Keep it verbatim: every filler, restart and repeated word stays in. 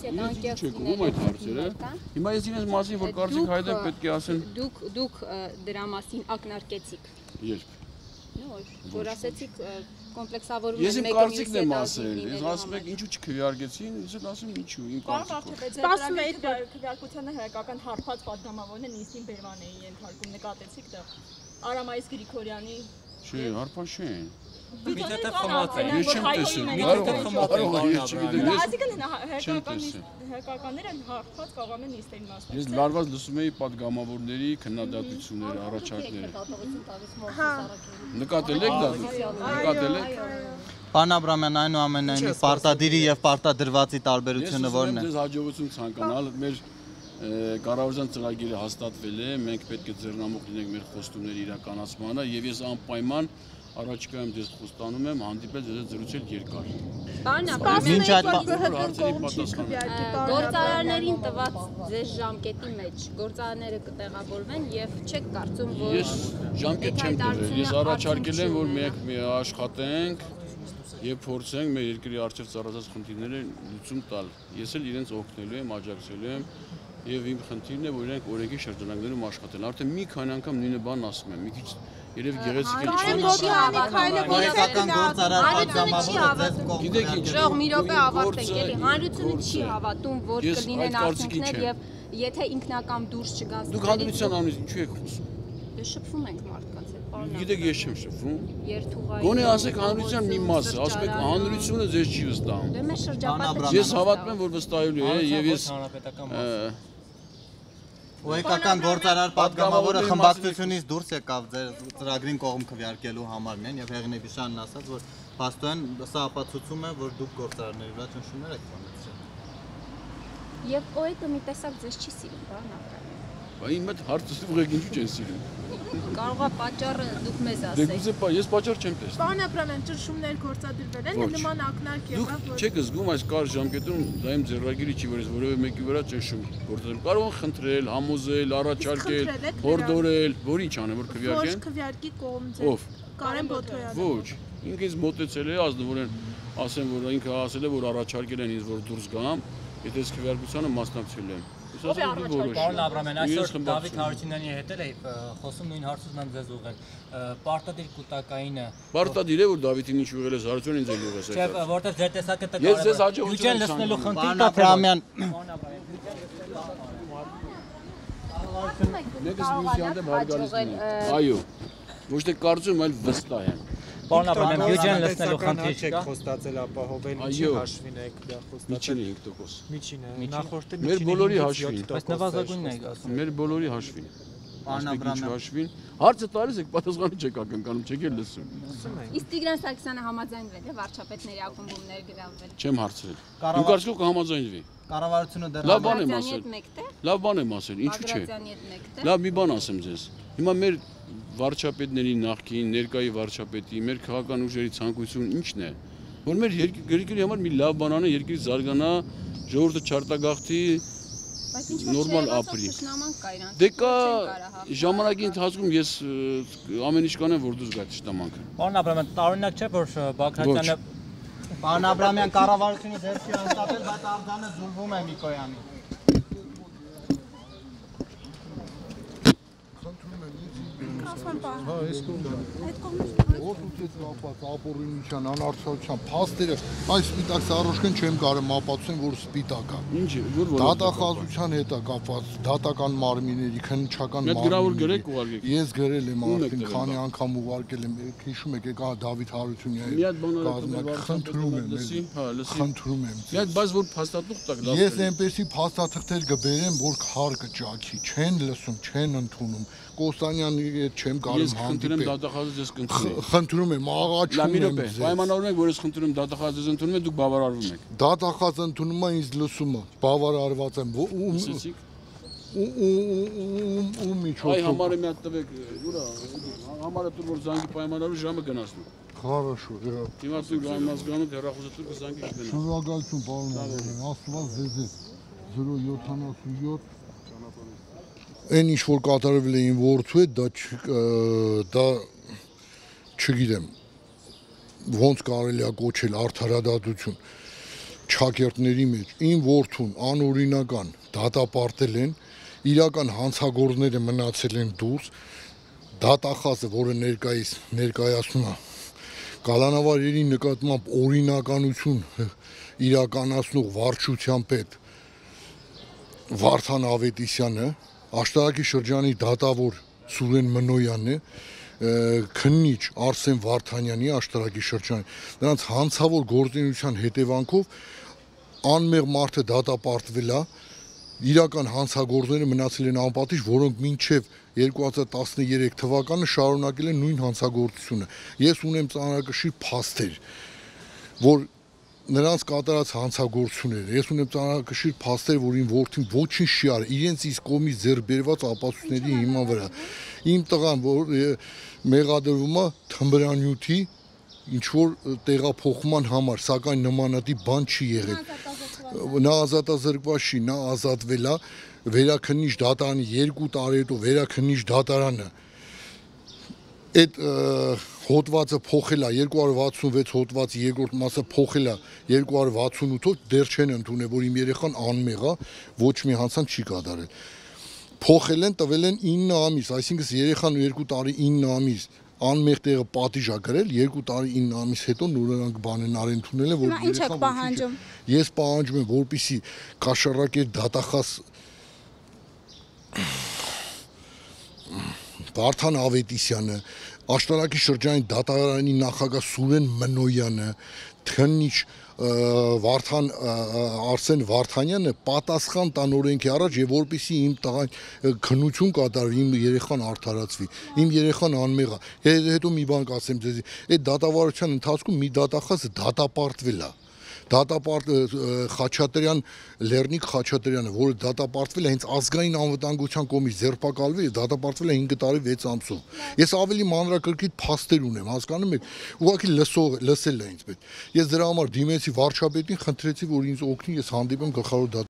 հետ անկեղծ լինելու եք։ Հիմա ես ինձ մասին որ կարծիք հայտնել պետք է ասեն։ Դուք դուք դրա մասին ակնարկեցիք։ Երբ։ Որ ասեցիք կոմպլեքսավորում են մեկը մյուսի հետ ասել։ Ես ասում եք ինչու չքվեարկեցին, ես էլ ասում ինչու, իմ կարծիքով։ Սպասում եք քվեարկությանը հայկական հարբած падգամավորները նիստին բերման էին ենթարկում, նկատեցիք դա։ Արամայիս Գրիգորյանի Չէ, հարբած չեն։ Միտը խմած է։ Ես չեմ տեսել։ Միտը խմած է։ Ես չգիտեմ։ Այսինքն հայկականները հարբած կարող են նիստին մասնակցել։ Ես լարված լսում էի падգամավորների քննադատությունները, առաջարկները։ Նկատել եք դա։ Նկատել եք։ Պարոն Աբրամյան, այնուամենայնիվ պարտադիրի եւ պարտադրվածի տարբերությունը ո՞րն է։ Ես հաջողություն ցանկանալ, մեր կառավարության ծրագիրը հաստատվել է, մենք պետք է ձեռնամուխ լինենք մեր խոստումների իրականացմանը եւ ես անպայման առաջիկայում ձեզ խոստանում եմ հանդիպել ձեզ զրուցել երկար։ Պարոն Աբրամյան, հարցերի պատասխան։ Գործարարներին տված ձեր ժամկետի մեջ գործարանները կտեղավորվեն եւ չեք կարծում, որ Ես ժամկետ չեմ տվել, ես առաջարկել եմ, որ մենք աշխատենք եւ փորձենք մեր երկրի առջեւ ծառացած խնդիրները լուծում տալ։ Ես էլ իրենց օգնելու եմ, աջակցելու եմ եւ իմ խնդիրն է, որ իրենք օրենքի շրջանակներում աշխատեն։ Արդեն մի քանի անգամ նույնը բանն ասում եմ, մի քիչ երևի գեղեցիկ է։ Հայկական գործարար պատգամավորը ձեզ կողմ։ Գիտեք ինչ։ Ժող մի րոպե ավարտենք, էլի հանրությունը չի հավատում, որ կլինեն արդյունքներ եւ եթե ինքնակամ դուրս չգա։ Դուք հանրության անունից ինչու եք խոսում։ Դե շփվում ենք մարդկանց հետ, պարոն։ Գիտեք ես չեմ շփվում։ Երթուղային։ Գոնե ասեք հանրության մի մասը, ասում եք հանրությունը ձեզ չի վստահում։ Դե մեր շրջապատը Ես հավատում եմ, որ վստահելու է եւ ես Հայկական գործարար պատգամավորը խմբակցությունից դուրս եկավ ձեր ծրագրին կողմ քվեարկելու համար մեն եւ Հեղինեբիշյանն ասաց, որ փաստորեն սա ապացուցում է, որ դուք գործարարների վրա ճնշումներ եք ծանոթացել։ Եվ օ-ը մի տեսակ ձեզ չի սիրում, պարոն Աբրամյան։ Բայց իմ հետ հարցը ուղղակի ինչու չեն սիրում։ Կարող է պատճառը դուք մեզ Դե ասեք։ գուցե ես պատճառ չեմ տեսնում։ Պարոն Աբրամյան, ճնշումներ գործադրվել են, նման ակնարկ եղավ, որ Դուք չեք զգում այս կարճ ժամկետում դա իմ ձեռագիրի չի, որ ես որևէ մեկի վրա ճնշում գործադրեմ։ Կարող եմ խնդրել, համոզել, առաջարկել, հորդորել, որ ինչ անեմ, որ քվեարկեն։ Ոչ քվեարկի կողմ ձեր։ Ով։ Կարեն Բոթոյանը։ Ոչ, ինքը ինձ մոտեցել է, ազնվորեն ասեմ, որ ինքը ասել է, որ առաջարկել են ինձ, որ դուրս գամ, եթե ես քվեարկությանը մասնակցել եմ։ Պարոն Աբրամյան, այսօր Դավիթ Հարությունյանի հետ էլ է խոսում նույն հարցում եմ ձեզ ուղղել։ Պարտադիր կൂട്ടակայինը Պարտադիր է որ Դավիթին ինչ ուղղել է Հարությունյանը ինձ էլ ուղղել է։ Չէ, որտեղ ձեր տեսակետը կար։ Ես ձեզ հաջողություն եմ լսնելու խնդիր Պարոն Աբրամյան, Մեկս մյուսի հանդեպ հարգալից։ Այո։ Ոչ թե կարծում, այլ վստահ եմ։ Պարոն Աբրամյան, բյուջեն լսնելու խնդիր չեք խոստացել ապահովել, ինչի հաշվին եք դա խոստացել։ Միջինը հինգ տոկոս։ Միջինը, նախորդը Մեր բոլորի հաշվին։ Բայց նվազագույնն է ասում։ Մեր բոլորի հաշվին։ Պարոն Աբրամյան, հաշվին։ Հարցը տալիս եք, պատասխանը չեք ակնկալում, չեք էլ լսում։ Իսկ Տիգրան Սարգսյանը համաձայնվել է վարչապետների ակումբումներ գրավել։ Չեմ հարցրել։ Իմ կարծիքով կհամաձայնվի։ կառավարությունը դեռ Լավ բան եմ ասել։ Մեկտե։ Լավ բան եմ ասել, ինչու՞ չէ։ Բագրատյանի հետ մեկտե։ Լավ մի բան ասեմ ձեզ։ Հիմա մեր վարչապետների նախկին, ներկայի վարչապետի, մեր քաղաքական ուժերի ցանկությունն ի՞նչն է։ Որ մեր երկրի համար մի լավ բան անեն, երկրի զարգանա, ժողովուրդը չարտագաղթի, նորմալ ապրի։ Դե կա ժամանակի ընթացքում ես ամեն ինչ կանեմ, որ դուրս գա ճշտամանքը։ Պարոն Աբրամյան, տարօրինակ չէ, որ Բագրատյանը Պարոն Աբրամյան, կառավարությունը ձեր չի հաստատել, բայց արձանը զուլվում է Միկոյանի։ Հա, այս կողմը։ Այդ կողմը ոդուցից ապած ապօրինության, անարդարության փաստերը, այս սպիտակ սառոշկեն չեմ կարող ապացուցեմ, որ սպիտակ է։ Ինչ, որ որ դատախազության հետ է կապված, դատական մարմինների, քննչական մարմինների։ Մեկ գրավոր գրեք ուղարկեք։ Ես գրել եմ արդեն, քանի անգամ ուղարկել եմ, հիշում եք, եկա Դավիթ Հարությունյանի կազմակ, խնդրում եմ, խնդրում եմ։ Մի հատ բայց որ փաստաթուղթ տակ լավ։ Ես այնպեսի փաստաթղթեր կբերեմ, որ քար կճաքի, չեն լսում, չեն ընդունում։ Կոստանյանի հետ չեմ կարող հանդիպել։ Ես խնդրում եմ դատախազը ձեզ կընդունի։ Խնդրում եմ, աղաչում եմ ձեզ։ Պայմանավորում եք, որ ես խնդրում դատախազը ձեզ ընդունում եք, դուք բավարարվում եք։ Դատախազը ընդունում է, ինձ լսում է, բավարարված եմ։ Ու միջոցով։ Այ համարը մի հատ տվեք, ուրա, համարը տուր որ զանգի պայմանավորում ժամը գնացնում։ Хорошо, да։ Հիմա դուք համազգանոտ հեռախոսը տուր զանգի գնա։ Շնորհակալություն, պարոն Աբրամյան, Աստված ձեզ զրո յոթանասունյոթ Այն ինչ որ կատարվել է իմ որդու հետ, դա դա չգիտեմ ոնց կարելի է կոչել արդարադատություն։ չակերտների մեջ իմ որդուն անօրինական դատապարտել են, իրական հանցագործները մնացել են դուրս, դատախազը, որը ներկայիս ներկայացնում է կալանավարերի նկատմամբ օրինականություն իրականացնող վարչության պետ Վարդան Ավետիսյանը, Աշտարակի շրջանի դատավոր Սուրեն Մնոյանն է, քննիչ Արսեն Վարդանյանի Աշտարակի շրջանի, նրանց հանցավոր գործունեության հետևանքով անմեղ մարդը դատապարտվել է, իրական հանցագործները մնացել են անպատիժ, որոնք մինչև երկու հազար տասներեք թվականը շարունակել են նույն հանցագործությունը։ Ես ունեմ ծանրակշիռ փաստեր, որ նրանց կատարած հանցագործությունները, ես ունեմ ծանրակշիռ փաստեր, որ իմ որդին ոչինչ չի արել, իրենց իսկ կողմից ձեռք բերված ապացույցների հիման վրա։ Իմ տղան, որ մեղադրվում է թմրանյութի ինչ որ տեղափոխման համար, սակայն նմանատիպ բան չի եղել։ Նա ազատազրկված չի, նա ազատվել է վերաքննիչ դատարանի երկու տարի հետո վերաքննիչ դատարանը այդ հոդվածը փոխել է երկու հարյուր վաթսունվեց հոդվածի երկրորդ մասը փոխել է երկու հարյուր վաթսունութով դեռ չեն ընդունել, որ իմ երեխան անմեղ է, ոչ մի հանցանք չի կատարել։ Փոխել են, տվել են ինը ամիս, այսինքն երեխան երկու տարի ինը ամիս անմեղ տեղը պատիժ է գրել, երկու տարի ինը ամիս հետո նորանք բան են արել ընդունել են, որ երեխան պահանջում։ Ես պահանջում եմ, որպեսզի Կաշառակեր դատախազ Վարդան Ավետիսյանը, Աշտարակի շրջանի դատարանի նախագահ Սուրեն Մնոյանը, քննիչ Վարդան Արսեն Վարդանյանը պատասխան տան օրենքի առաջ եւ որպեսզի իմ տղան քննություն կատարվի, իմ երեխան արդարացվի, իմ երեխան անմեղ է։ Հետո մի բան կասեմ ձեզ, այդ դատավարության ընթացքում մի դատախազը դատապարտվել է։ Դատապարտ Խաչատրյան Լեռնիկ Խաչատրյանը, որը դատապարտվել է հենց ազգային անվտանգության կողմից ձերբակալվել է, դատապարտվել է հինգ տարի վեց ամսով։ Ես ավելի մանրակրկիտ փաստեր ունեմ, հասկանում եք, ուղղակի լսող լսել է ինձ պետք։ Ես դրա համար դիմեցի վարչապետին, խնդրեցի, որ ինձ օգնի, ես հանդիպեմ գլխավոր